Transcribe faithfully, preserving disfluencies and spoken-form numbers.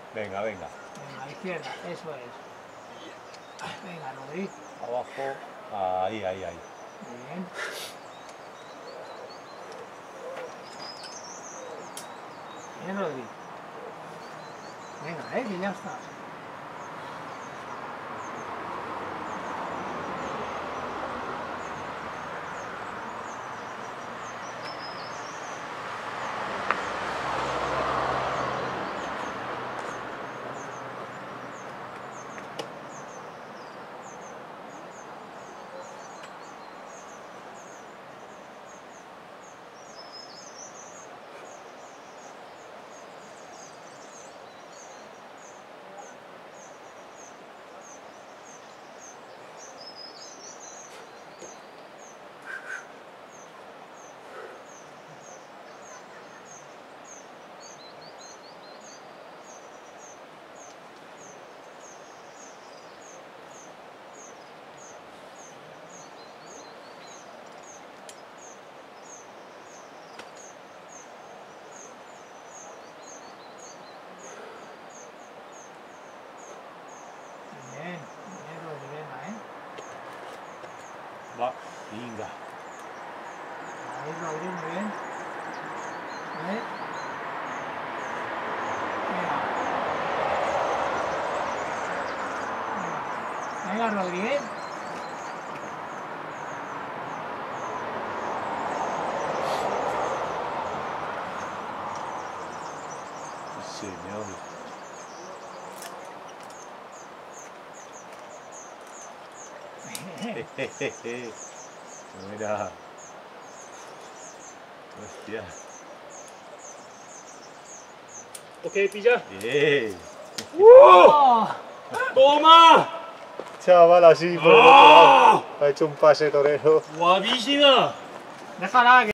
Venga, venga. Venga, a la izquierda, eso es. Venga, Rodri. Abajo. Ahí, ahí, ahí. Bien. Bien, Rodri. Venga, eh, que ya está. Va, venga. Ahí, Rodri, muy bien. ¿Eh? Venga. Venga, Venga Rodri, ¿eh? Sí, señor. Jejeje. Mira. Hostia. Ok, pilla. Bien. ¡Oh! ¡Toma! Chaval, así por el otro lado. Ha hecho un pase torero. ¡Guapísima! Déjala que